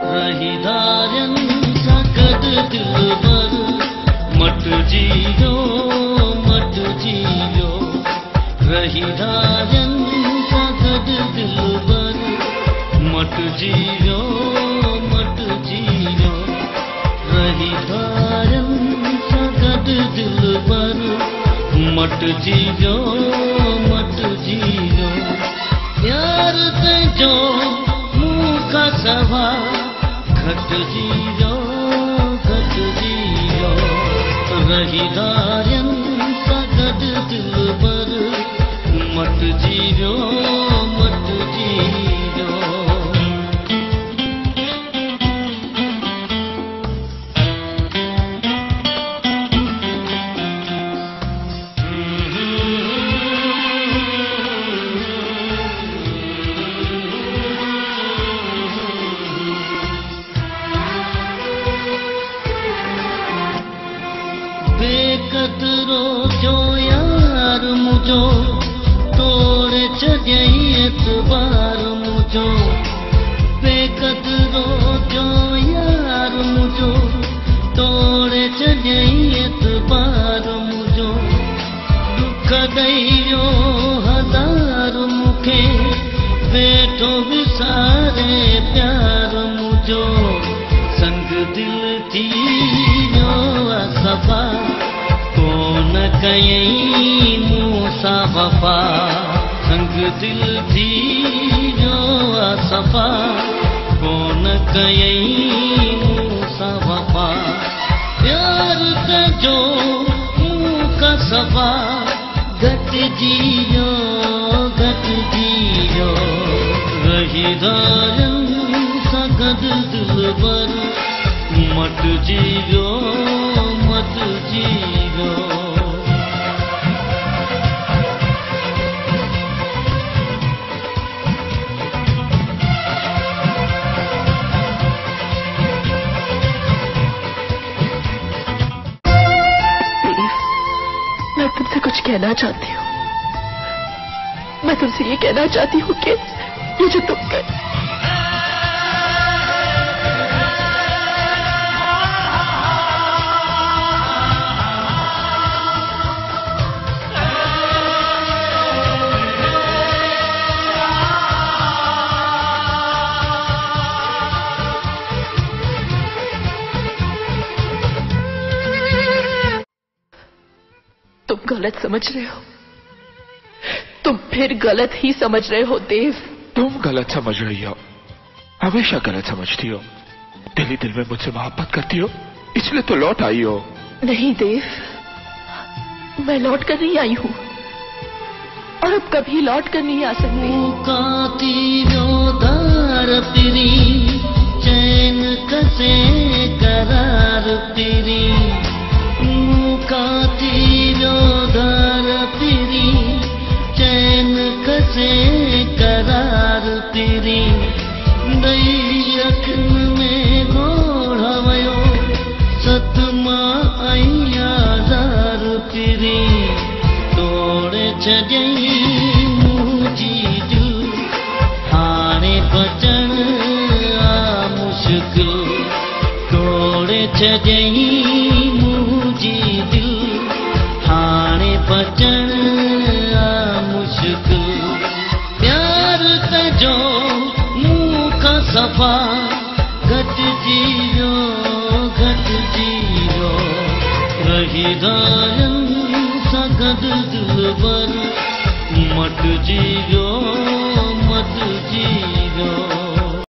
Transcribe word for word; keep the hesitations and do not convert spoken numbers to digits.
रही धारन सकद दिलबर मट जियो मट जियो रही धारन सकद दिलबर मट जियो मट जियो रही धारन सकद दिलबर मट जियो मट जियो प्यार से जो मुँह का सवा घट जियो घट जियो रही धारन सकद दिलबर मट जियो मट जियो बेकदरो जो यार मुझो तोड़े छॾियई एतबार मुझो बेकदरो जो यार मुझो तोड़े छॾियई एतबार मुझो दुख ॾेइयो हज़ार मूंखे वेठो विसारे प्यार मुझो संग दिल थी सफ़ा कोन कयई मूंसां वफ़ा संग दिल थी जो सफ़ा कोन कयई मूंसां वफ़ा प्यार कजो मूंखां सफ़ा घटिजी वियो घटिजी वियो रही धारन सां गॾु दिलबर मट जियो मट जियो मैं तुमसे कुछ कहना चाहती हूँ। मैं तुमसे ये कहना चाहती हूँ कि ये जो तुम कर तुम गलत समझ रहे हो। तुम फिर गलत ही समझ रहे हो देव। तुम गलत समझ रही हो, हमेशा गलत समझती हो। दिल ही दिल में मुझसे मोहब्बत करती हो, इसलिए तो लौट आई हो। नहीं देव, मैं लौट कर नहीं आई हूँ और अब कभी लौट कर नहीं आ सकती। चैन कसे करार तेरी धार तेरी चैन कसे करार तेरी दई अखन में घोड़ा वयो सतमा आयाज़ार तेरी तोड़े छॾियई मुंहिंजी दिल हाणे बचण आ मुश्किल तोड़े छॾियई मुंहिंजी दिल हाणे बचण आ मुश्किल प्यार कजो मूंखां सफ़ा घटिजी वियो घटिजी वियो रही धारन सां गॾु दिलबर मट जियो